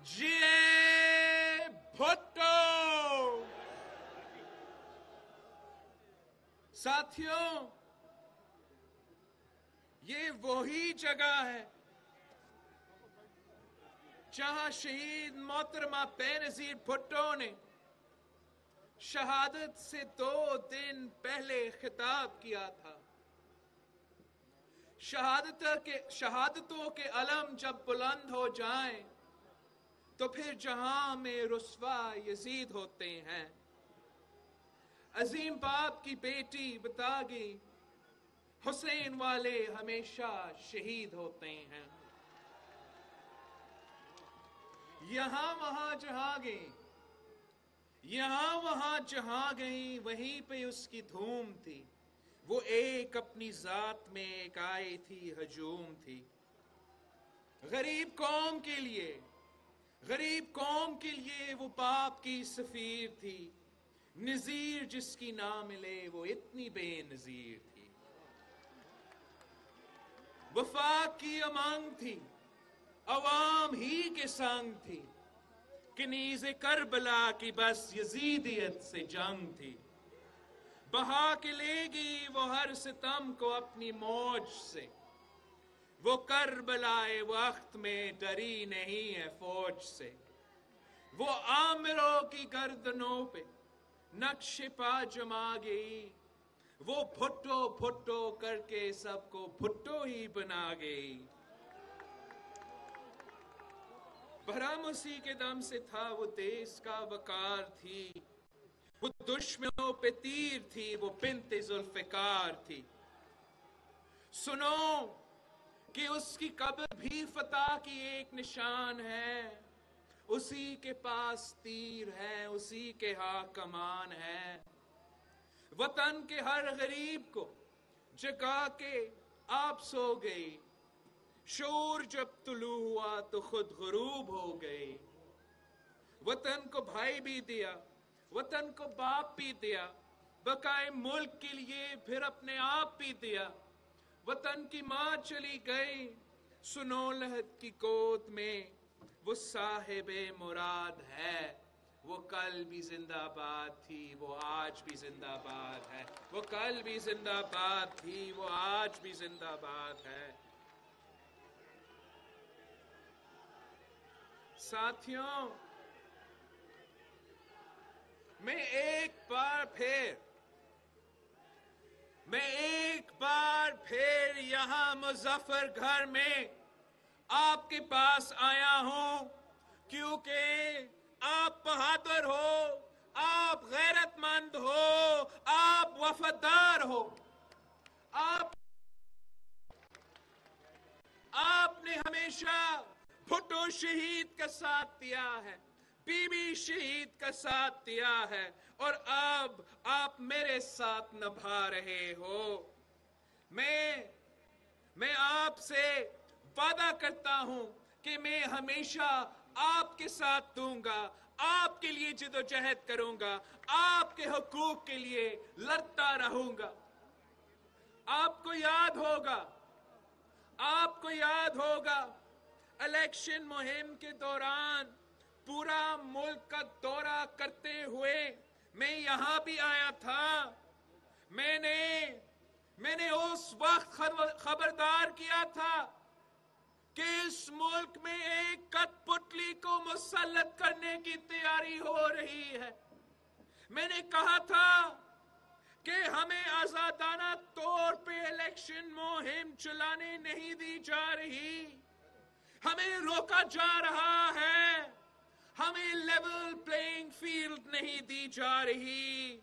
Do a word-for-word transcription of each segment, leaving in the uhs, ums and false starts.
जिए भुट्टो। साथियों, ये वही जगह है जहां शहीद मोहतरमा बेनजीर भुट्टो ने शहादत से दो दिन पहले खिताब किया था। शहादत के शहादतों के अलम जब बुलंद हो जाएं, तो फिर जहां में रुस्वा यजीद होते हैं। अजीम बाप की बेटी बतागी, हुसैन वाले हमेशा शहीद होते हैं। यहां वहां जहां गई यहां वहां जहां गई वहीं पे उसकी धूम थी। वो एक अपनी जात में एक आई थी, हजूम थी। गरीब कौम के लिए गरीब कौम के लिए वो बाप की सफीर थी। नजीर जिसकी ना मिले वो इतनी बेनजीर थी। वफाक की अमंग थी, अवाम ही के संग थी। कनीज़े करबला की बस यजीदियत से जंग थी। बहा के लेगी वो हर सितम को अपनी मौज से। वो करबलाए वक्त में डरी नहीं है फौज से। वो आमिरों की गर्दनों पे नक्शे पा जमा गई। वो भुट्टो भुट्टो करके सबको भुट्टो ही बना गई। भरम उसी के दम से था, वो देश का वकार थी। वो दुश्मनों पे तीर थी, वो बिन्ते जुल्फ़िकार थी। सुनो कि उसकी कब्र भी फतह की एक निशान है। उसी के पास तीर है, उसी के हाँ कमान है। वतन के हर गरीब को जगा के आप सो गई। शोर जब तुलू हुआ तो खुद गुरूब हो गई। वतन को भाई भी दिया, वतन को बाप भी दिया। बकाए मुल्क के लिए फिर अपने आप भी दिया। वतन की माँ चली गई सुनो लहद की गोद में। वो साहिबे मुराद है, वो कल भी जिंदाबाद थी, वो आज भी जिंदाबाद है। वो कल भी जिंदाबाद थी, वो आज भी जिंदाबाद है। साथियों, मैं एक बार फिर मैं एक बार फिर यहां मुजफ्फर घर में आपके पास आया हूं, क्योंकि आप बहादुर हो, आप गैरतमंद हो, आप वफादार हो। आप आपने हमेशा भुट्टो शहीद का साथ दिया है, बीबी शहीद का साथ दिया है, और अब आप मेरे साथ निभा रहे हो। मैं मैं आपसे वादा करता हूं कि मैं हमेशा आपके साथ दूंगा, आपके लिए जिदोजहद करूंगा, आपके हुकूक के लिए लड़ता रहूंगा। आपको याद होगा आपको याद होगा इलेक्शन मुहिम के दौरान पूरा मुल्क का दौरा करते हुए मैं यहां भी आया था। मैंने मैंने उस वक्त खबरदार किया था कि इस मुल्क में एक कठपुतली को मुसल्लत करने की तैयारी हो रही है। मैंने कहा था कि हमें आजादाना तौर पे इलेक्शन मुहिम चलाने नहीं दी जा रही, हमें रोका जा रहा है, हमें लेवल प्लेइंग फील्ड नहीं दी जा रही।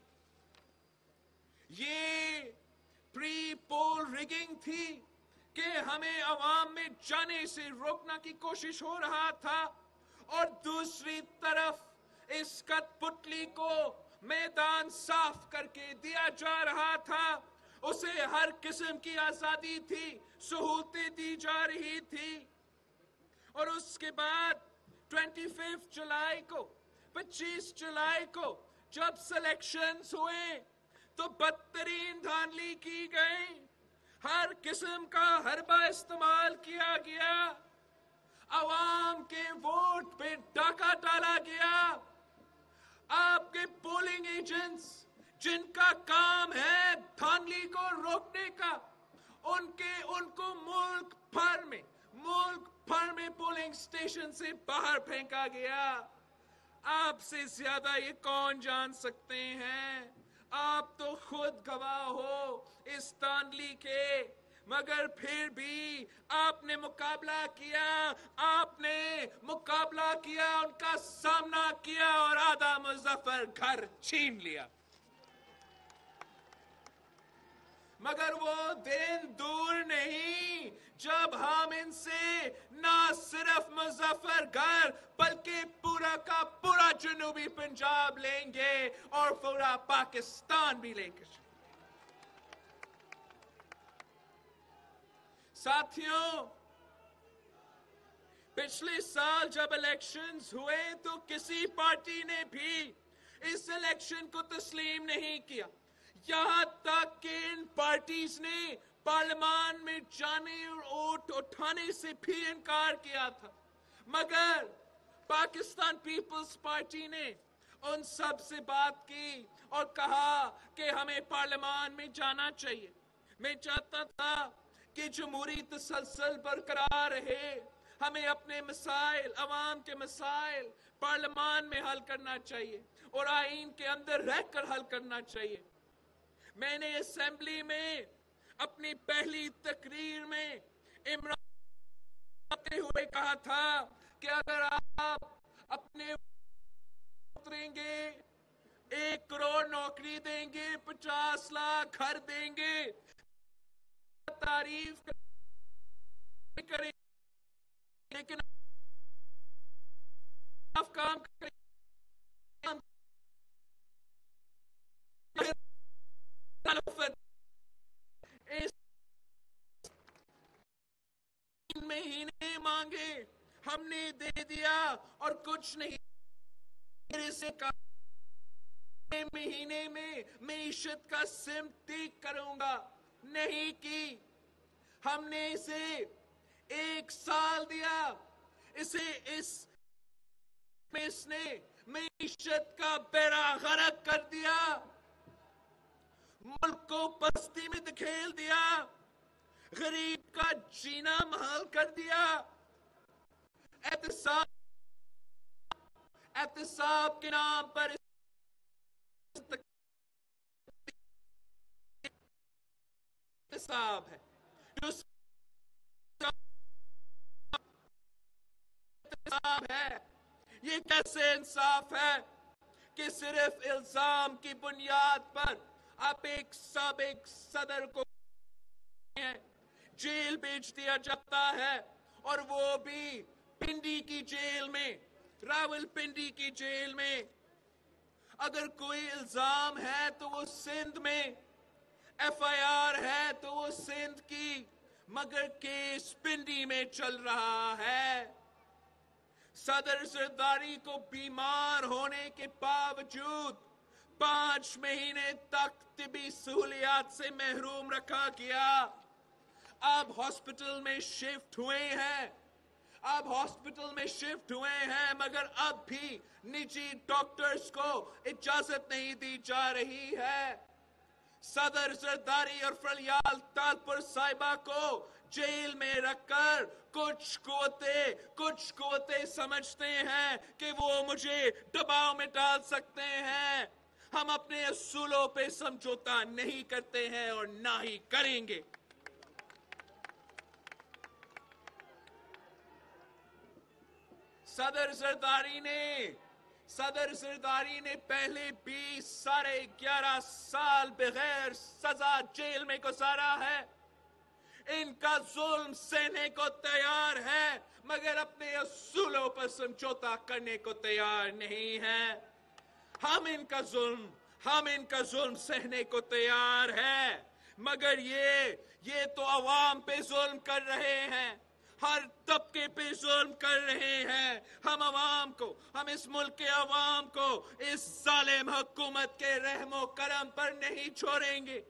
ये प्री पोल रिगिंग थी कि हमें अवाम में जाने से रोकने की कोशिश हो रहा था, और दूसरी तरफ इस कठपुतली को मैदान साफ करके दिया जा रहा था। उसे हर किस्म की आजादी थी, सहूलतें दी जा रही थी। और उसके बाद पच्चीस जुलाई को पच्चीस जुलाई को जब सिलेक्शंस हुए तो बदतरीन धांधली की गई, हर किस्म का हरबा इस्तेमाल किया गया। अवाम के वोट पे एजेंट्स जिनका काम है धांधली को रोकने का, उनके उनको मुल्क भर में मुल्क भर में पोलिंग स्टेशन से बाहर फेंका गया। आपसे ज्यादा ये कौन जान सकते हैं? आप तो खुद गवाह हो इस धांधली के, मगर फिर भी आपने मुकाबला किया, आपने मुकाबला किया, उनका सामना किया और आधा मुजफ्फर घर छीन लिया। मगर वो दिन दूर नहीं जब हम इनसे ना सिर्फ मुजफ्फरगढ़ बल्कि पूरा का पूरा जनूबी पंजाब लेंगे और पूरा पाकिस्तान भी लेंगे। साथियों, पिछले साल जब इलेक्शंस हुए तो किसी पार्टी ने भी इस इलेक्शन को तस्लीम नहीं किया, यहां तक कि इन पार्टीज ने पार्लियामेंट में जाने और वोट उठाने से भी इनकार किया था। मगर पाकिस्तान पीपल्स पार्टी ने उन सब से बात की और कहा कि हमें पार्लियामेंट में जाना चाहिए। मैं चाहता था कि जमहूरी तसलसल बरकरार रहे, हमें अपने मसाइल, अवाम के मसाइल पार्लियामेंट में हल करना चाहिए और आईन के अंदर रहकर हल करना चाहिए। मैंने असेंबली में अपनी पहली तकरीर में इमरान करते हुए कहा था कि अगर आप अपने उतरेंगे, एक करोड़ नौकरी देंगे, पचास लाख घर देंगे, तारीफ करें, लेकिन आप काम करें इस महीने मांगे, हमने दे दिया और कुछ नहीं। मेरे से कहा महीने में मईशत का सिमती करूंगा, नहीं की। हमने इसे एक साल दिया, इसे इस में इसने मईशत का बेड़ा गर्क कर दिया, मुल्क को पस्ती में धकेल दिया, गरीब का जीना महल कर दिया। एहतसाब एहतसाब के नाम पर एहतसाब है, एहतसाब है। ये कैसे इंसाफ है कि सिर्फ इल्जाम की बुनियाद पर आप एक साबिक सदर को जेल भेज दिया जाता है, और वो भी पिंडी की जेल में, रावलपिंडी की जेल में। अगर कोई इल्जाम है तो वो सिंध में, एफ आई आर है तो वो सिंध की, मगर केस पिंडी में चल रहा है। सदर जरदारी को बीमार होने के बावजूद पांच महीने तक तिबी सहूलियात से महरूम रखा गया। अब हॉस्पिटल में शिफ्ट हुए हैं, अब हॉस्पिटल में शिफ्ट हुए हैं, मगर अब भी निजी डॉक्टर्स को इजाजत नहीं दी जा रही है। सदर जरदारी और फलियाल तालपुर साहिबा को जेल में रखकर कुछ कुव्वते कुछ कुव्वते समझते हैं कि वो मुझे दबाव में डाल सकते हैं। हम अपने असूलों पे समझौता नहीं करते हैं और ना ही करेंगे। सदर जरदारी ने सदर जरदारी ने पहले भी साढ़े ग्यारह साल बगैर सजा जेल में गुजारा है। इनका जुल्म सहने को तैयार है, मगर अपने असूलों पर समझौता करने को तैयार नहीं है। हम इनका जुल्म हम इनका जुल्म सहने को तैयार है, मगर ये ये तो अवाम पे जुल्म कर रहे हैं, हर तबके पे जुल्म कर रहे हैं। हम अवाम को, हम इस मुल्क के अवाम को इस जालिम हुकूमत के रहमो करम पर नहीं छोड़ेंगे।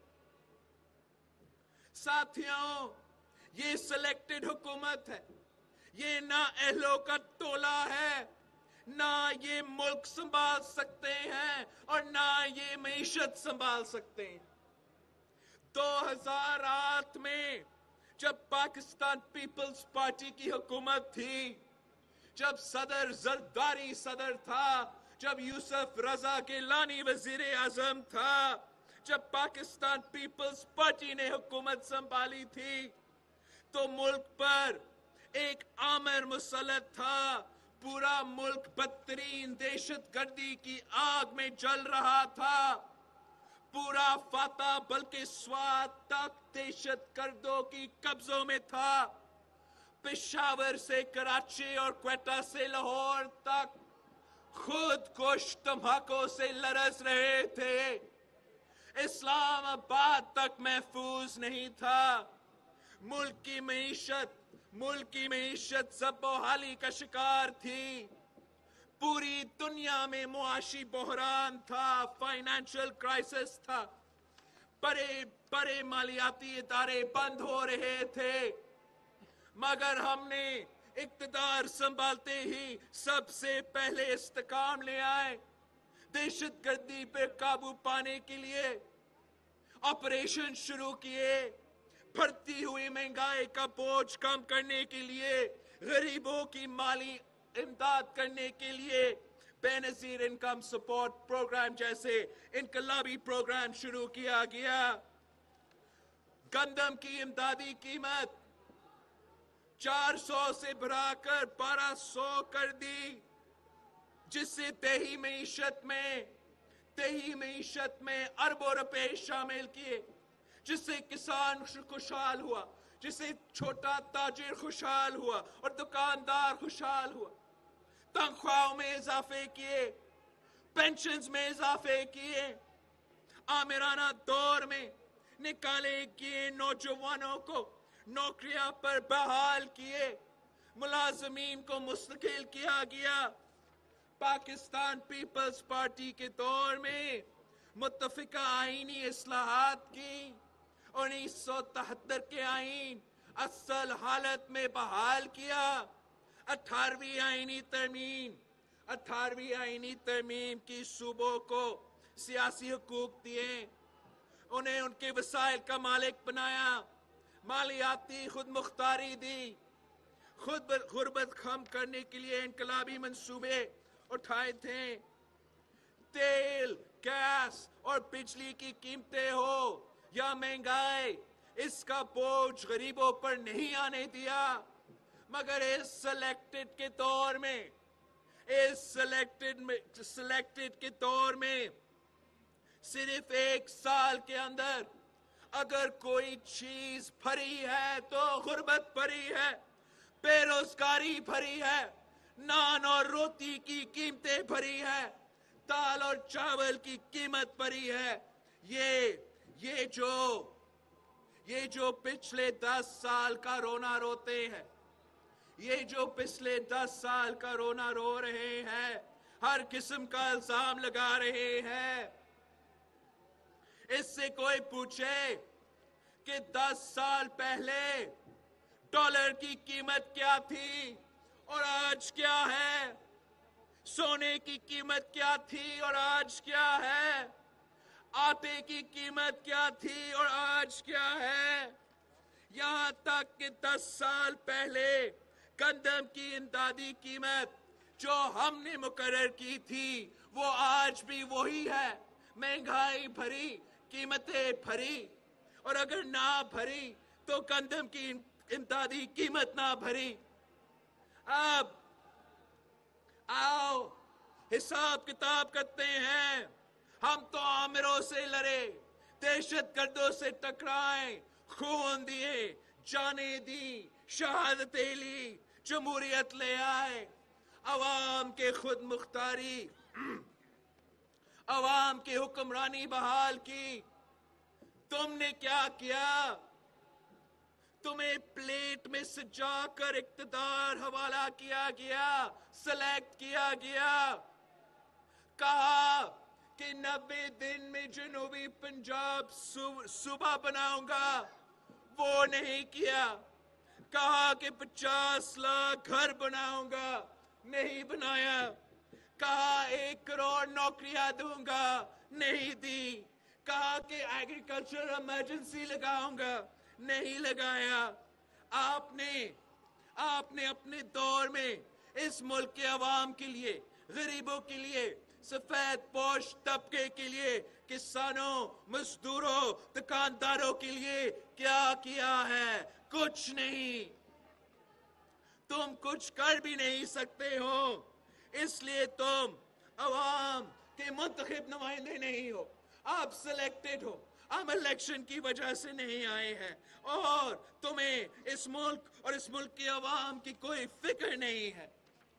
साथियों, ये सिलेक्टेड हुकूमत है, ये ना अहलों का टोला है, نہ یہ ملک سنبھال سکتے ہیں اور نہ یہ معیشت سنبھال سکتے ہیں۔ دو ہزار آٹھ میں جب پاکستان پیپلز پارٹی کی حکومت تھی، جب صدر زرداری صدر تھا، جب یوسف رضا گیلانی وزیر اعظم تھا، جب پاکستان پیپلز پارٹی نے حکومت سنبھالی تھی، تو ملک پر ایک آمر مسلط تھا۔ پورا ملک بدترین دہشت گردی کی آگ میں جل رہا تھا۔ پورا فاتح بلکہ سوات تک دہشت گردوں کی قبضوں میں تھا۔ پشاور سے کراچی اور کوئٹہ سے لاہور تک خود کش دھماکوں سے لرز رہے تھے۔ اسلام آباد تک محفوظ نہیں تھا۔ ملک کی معیشت ملک کی معیشت ضب و حالی کا شکار تھی۔ پوری دنیا میں معاشی بحران تھا، فائنینشل کرائسس تھا۔ بڑے بڑے مالیاتی ادارے بند ہو رہے تھے، مگر ہم نے اقتدار سنبھالتے ہی سب سے پہلے استحکام لے آئے۔ دہشت گردی پہ قابو پانے کے لیے آپریشن شروع کیے، بڑھتی ہوئی مہنگائی کا بوجھ کم کرنے کے لیے، غریبوں کی مالی امداد کرنے کے لیے بے نظیر انکم سپورٹ پروگرام جیسے انقلابی پروگرام شروع کیا گیا۔ گندم کی امدادی قیمت چار سو سے بڑھا کر بارہ سو کر دی، جس سے دیہی معیشت میں دیہی معیشت میں اربوں روپے شامل کیے، جس سے کسان خوشحال ہوا، جس سے چھوٹا تاجر خوشحال ہوا اور دکاندار خوشحال ہوا۔ تنخواہوں میں اضافے کیے، پینشنز میں اضافے کیے، آمرانہ دور میں نکالے گئے نوجوانوں کو نوکریاں پر بحال کیے، ملازمین کو مستقل کیا گیا۔ پاکستان پیپلز پارٹی کے دور میں متفقہ آئینی اصلاحات کی، انیس سو تہتر کے آئین اصل حالت میں بحال کیا۔ اٹھارہویں آئینی ترمیم اٹھارہویں آئینی ترمیم کی صوبوں کو سیاسی حقوق دیے، انہیں ان کے وسائل کا مالک بنایا، مالیاتی خود مختاری دی، خود غربت کم کرنے کے لیے انقلابی منصوبے اٹھائے تھے۔ تیل، گیس اور بجلی کی قیمتیں ہو یا مہنگائی، اس کا بوجھ غریبوں پر نہیں آنے دیا، مگر اس سلیکٹڈ کے دور میں اس سلیکٹڈ میں سلیکٹڈ کے دور میں صرف ایک سال کے اندر اگر کوئی چیز بھری ہے تو غربت بھری ہے، بے روزگاری بھری ہے، نان اور روٹی کی قیمتیں بھری ہے، دال اور چاول کی قیمت بھری ہے۔ یہ یہ جو یہ جو پچھلے دس سال کا رونا روتے ہیں، یہ جو پچھلے دس سال کا رونا رو رہے ہیں، ہر قسم کا الزام لگا رہے ہیں، اس سے کوئی پوچھے کہ دس سال پہلے ڈالر کی قیمت کیا تھی اور آج کیا ہے، سونے کی قیمت کیا تھی اور آج کیا ہے، آٹے کی قیمت کیا تھی اور آج کیا ہے، یہاں تک کہ دس سال پہلے گندم کی امدادی قیمت جو ہم نے مقرر کی تھی وہ آج بھی وہی ہے۔ مہنگائی بھری، قیمتیں بھری، اور اگر نہ بھری تو گندم کی امدادی قیمت نہ بھری۔ اب آؤ حساب کتاب کرتے ہیں، ہم تو آمروں سے لڑے، دہشت گردوں سے ٹکرائے، خون دیے، جانیں دی، شہادتیں لی، جمہوریت لے آئے، عوام کے خود مختاری، عوام کی حکمرانی بحال کی۔ تم نے کیا کیا؟ تمہیں پلیٹ میں سجا کر اقتدار حوالہ کیا گیا، سلیکٹ کیا گیا، کہا کہ نبے دن میں جنوبی پنجاب صوبہ بناؤں گا، وہ نہیں کیا۔ کہا کہ پچاس لاکھ گھر بناؤں گا، نہیں بنایا۔ कहा एक करोड़ नौकरियां दूंगा, नहीं दी। कहा कि एग्रीकल्चर इमरजेंसी लगाऊंगा, नहीं लगाया। आपने आपने अपने दौर में इस मुल्क के अवाम के लिए, गरीबों के लिए, सफेद पोश तबके के लिए, किसानों, मजदूरों, दुकानदारों के लिए क्या किया है? कुछ नहीं। तुम कुछ कर भी नहीं सकते हो, इसलिए तुम अवाम के मुंतखब नुमाइंदे नहीं हो। आप सिलेक्टेड हो, आप इलेक्शन की वजह से नहीं आए हैं, और तुम्हें इस मुल्क और इस मुल्क की अवाम की कोई फिक्र नहीं है।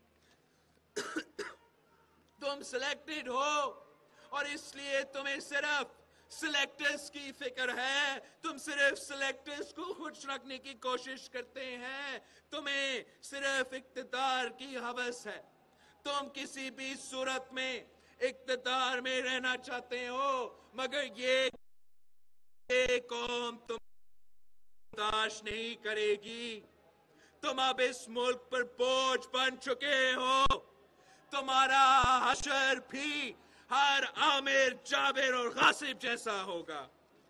तुम सिलेक्टेड हो और इसलिए तुम्हें सिर्फ सिलेक्टर्स की फिक्र है। तुम सिर्फ सिलेक्टर्स को खुश रखने की कोशिश करते हैं। तुम्हें सिर्फ इक्तिदार की हवस है। तुम किसी भी सूरत में इक्तिदार में रहना चाहते हो, मगर ये, ये कौम तुम बर्दाश्त नहीं करेगी। तुम अब इस मुल्क पर बोझ बन चुके हो। तुम्हारा हशर भी हर आमिर, जाबिर और गासिब जैसा होगा।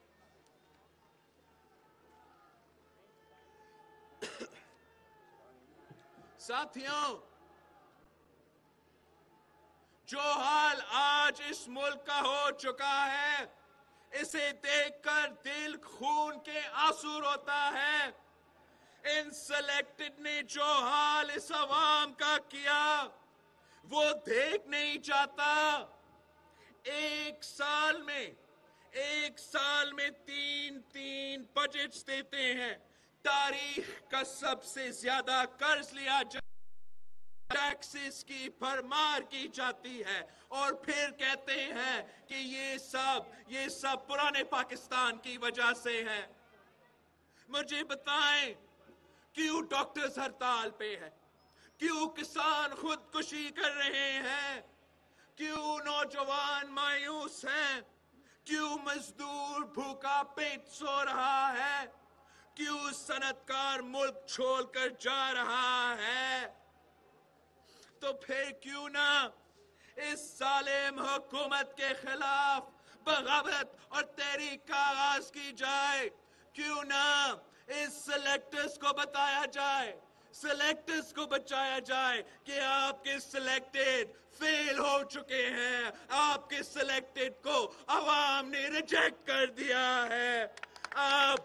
साथियों, जो हाल आज इस मुल्क का हो चुका है, इसे देखकर दिल खून के आंसू रोता है। इन सिलेक्टेड ने जो हाल इस अवाम का किया, वो देख नहीं चाहता। एक साल में एक साल में तीन तीन बजट्स देते हैं, तारीख का सबसे ज्यादा कर्ज लिया जाता, टैक्सेस की भरमार की जाती है, और फिर कहते हैं कि ये सब ये सब पुराने पाकिस्तान की वजह से है। मुझे बताएं, क्यों डॉक्टर्स हड़ताल पे है? क्यों किसान खुदकुशी कर रहे हैं? क्यों नौजवान मायूस हैं? क्यों मजदूर भूखा पेट सो रहा है? क्यों सनतकार मुल्क छोड़कर जा रहा है? तो फिर क्यों ना इस जालिम हुकूमत के खिलाफ बगावत और तहरीक का आगाज की जाए? क्यों ना इस सिलेक्टर्स को बताया जाए, सिलेक्टर्स को बचाया जाए कि आपके सिलेक्टेड फेल हो चुके हैं, आपके सिलेक्टेड को अवाम ने रिजेक्ट कर दिया है। अब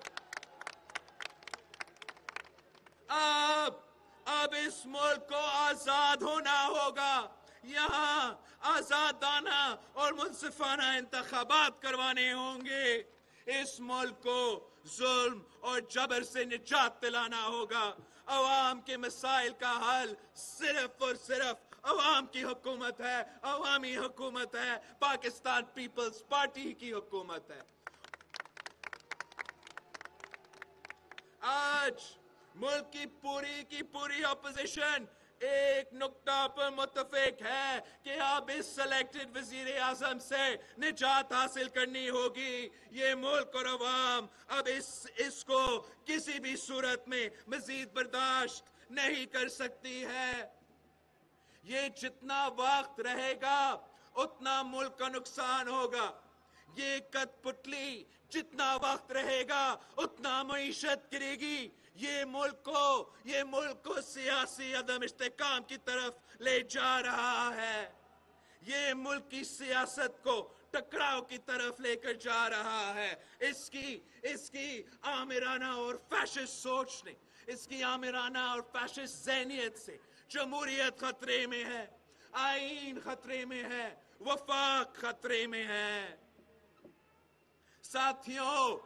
अब अब इस मुल्क को आजाद होना होगा। यहाँ आजादाना और मुनसिफाना इंतखाबात करवाने होंगे। इस मुल्क को जुल्म और जबर से निजात दिलाना होगा। अवाम के मसाइल का हल सिर्फ और सिर्फ अवाम की हुकूमत है, अवामी हुकूमत है, पाकिस्तान पीपल्स पार्टी की हुकूमत है। आज मुल्क की पूरी की पूरी अपोजिशन एक नुक्ता पर मुत्तफिक है कि अब इस सिलेक्टेड वजीर आजम से निजात हासिल करनी होगी। ये मुल्क और अवाम अब इस इसको किसी भी सूरत में मजीद बर्दाश्त नहीं कर सकती है। ये जितना वक्त रहेगा उतना मुल्क का नुकसान होगा। ये कठपुतली जितना वक्त रहेगा उतना मईशत गिरेगी। ये मुल्क को ये मुल्क को सियासी अदम इस्तेकाम की तरफ ले जा रहा है। ये मुल्क की सियासत को टकराव की तरफ लेकर जा रहा है। इसकी इसकी आमिराना और फैशिस्ट सोच ने, इसकी आमिराना और फैशिस्ट ज़हनियत से जमहूरियत खतरे में है, आईन खतरे में है, वफाक खतरे में है। साथियों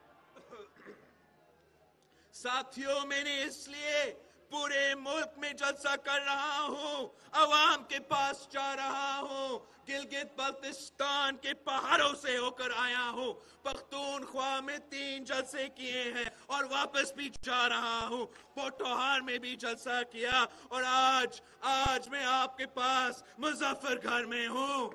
साथियों मैंने इसलिए पूरे मुल्क में जलसा कर रहा हूँ, अवाम के पास जा रहा हूँ, गिलगित बल्तिस्तान के पहाड़ों से होकर आया हूँ। पख्तूनख्वा में तीन जलसे किए हैं और वापस भी जा रहा हूँ। पोटोहार में भी जलसा किया और आज आज मैं आपके पास मुजफ्फरगढ़ में हूँ।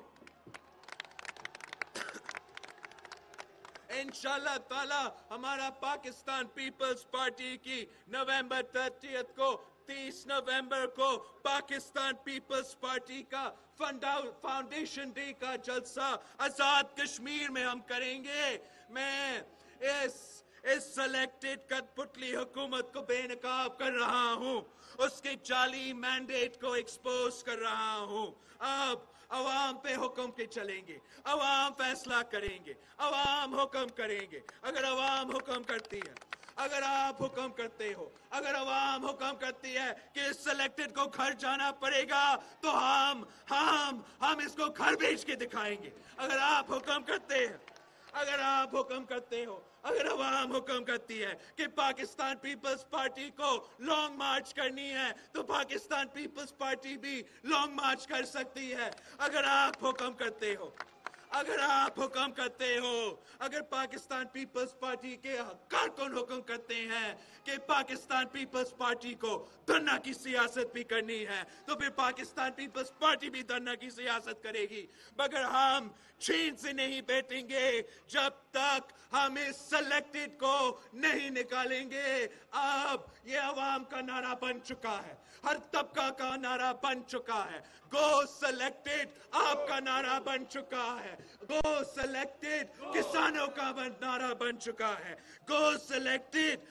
इंशाल्लाह ताला हमारा पाकिस्तान पीपल्स पार्टी की नवंबर तीस को इकतीस नवंबर को पाकिस्तान पीपल्स पार्टी का फाउंडेशन डे का जलसा आजाद कश्मीर में हम करेंगे। मैं इस इस सिलेक्टेड कठपुतली हुकूमत को बेनकाब कर रहा हूं, उसके जाली मैंडेट को एक्सपोज कर रहा हूं। अब अवाम पे हुक्म के चलेंगे, अवाम फैसला करेंगे, अवाम हुक्म करेंगे। अगर अवाम हुक्म करती है, अगर आप हुक्म करते हो, अगर अवाम हुक्म करती है कि इस सिलेक्टेड को घर जाना पड़ेगा, तो हम हम हम इसको घर भेज के दिखाएंगे। अगर आप हुक्म करते हैं, अगर आप हुक्म करते हो, अगर अवाम हुक्म करती है कि पाकिस्तान पीपल्स पार्टी को लॉन्ग मार्च करनी है, तो पाकिस्तान पीपल्स पार्टी भी लॉन्ग मार्च कर सकती है। अगर आप हुक्म करते हो, अगर आप हुक्म करते हो, अगर पाकिस्तान पीपल्स पार्टी के कारकुन हुक्म करते हैं कि पाकिस्तान पीपल्स पार्टी को धरना की सियासत भी करनी है, तो फिर पाकिस्तान पीपल्स पार्टी भी धरना की सियासत करेगी। मगर हम चीन से नहीं बैठेंगे जब तक हम इस सिलेक्टेड को नहीं निकालेंगे। अब ये अवाम का नारा बन चुका है, हर तबका का नारा बन चुका है। गो सिलेक्टेड आपका नारा बन चुका है, गो सिलेक्टेड किसानों का नारा बन चुका है, गो सिलेक्टेड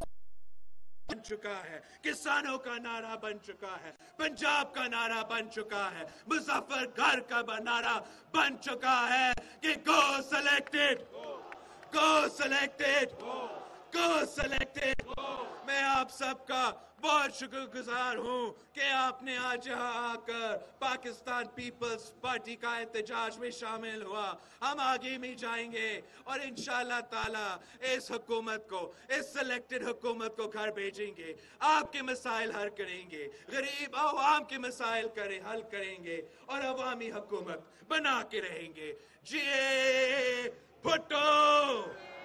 बन चुका है, किसानों का नारा बन चुका है, पंजाब का नारा बन चुका है, मुजफ्फरगढ़ का नारा बन चुका है कि go selected, go selected, go selected. मैं आप सबका बहुत शुक्रगुजार हूं कि आपने आज यहाँ आकर पाकिस्तान पीपल्स पार्टी का एहतजाज में शामिल हुआ। हम आगे भी जाएंगे और इंशाअल्लाह ताला इस हुकूमत को, इस सिलेक्टेड हुकूमत को घर भेजेंगे, आपके मसाइल हल करेंगे, गरीब आवाम के मसाइल करे हल करेंगे और अवामी हुकूमत बना के रहेंगे। जिए भुट्टो।